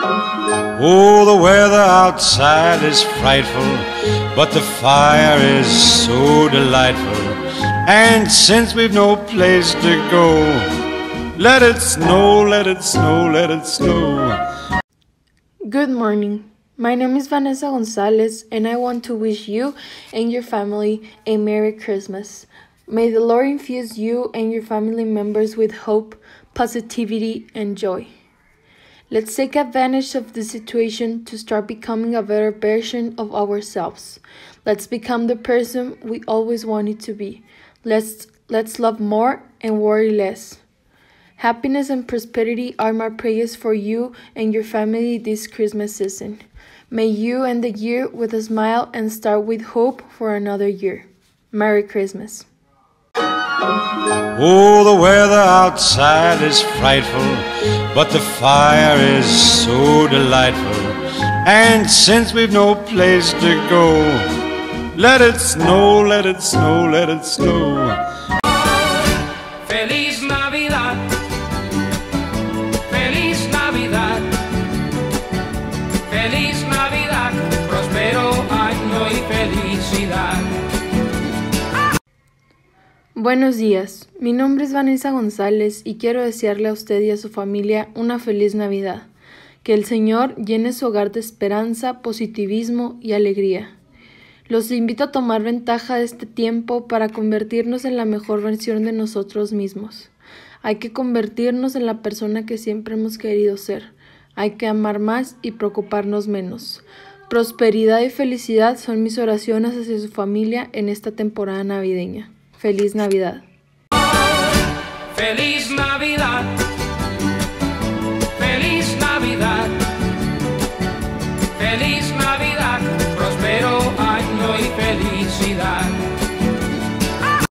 Oh, the weather outside is frightful, but the fire is so delightful. And since we've no place to go, let it snow, let it snow, let it snow. Good morning. My name is Vanessa Gonzalez, and I want to wish you and your family a Merry Christmas. May the Lord infuse you and your family members with hope, positivity, and joy. Let's take advantage of the situation to start becoming a better version of ourselves. Let's become the person we always wanted to be. Let's love more and worry less. Happiness and prosperity are my prayers for you and your family this Christmas season. May you end the year with a smile and start with hope for another year. Merry Christmas. Oh, the weather outside is frightful, but the fire is so delightful. And since we've no place to go, let it snow, let it snow, let it snow. Feliz Navidad, Feliz Navidad, Feliz Navidad, próspero año y felicidad. Buenos días, mi nombre es Vanessa González y quiero desearle a usted y a su familia una feliz Navidad. Que el Señor llene su hogar de esperanza, positivismo y alegría. Los invito a tomar ventaja de este tiempo para convertirnos en la mejor versión de nosotros mismos. Hay que convertirnos en la persona que siempre hemos querido ser. Hay que amar más y preocuparnos menos. Prosperidad y felicidad son mis oraciones hacia su familia en esta temporada navideña. ¡Feliz Navidad! Feliz Navidad, Feliz Navidad, Feliz Navidad, próspero año y felicidad.